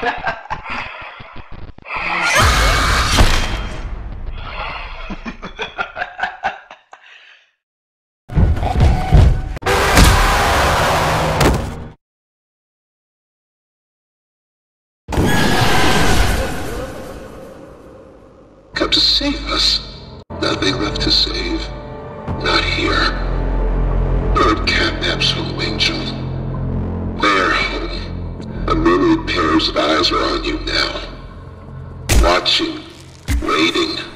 Come to save us. Nothing left to save. Not here. Bird catnap's home, Angel. Their home. A myriad pairs of eyes are on you now. Watching. Waiting.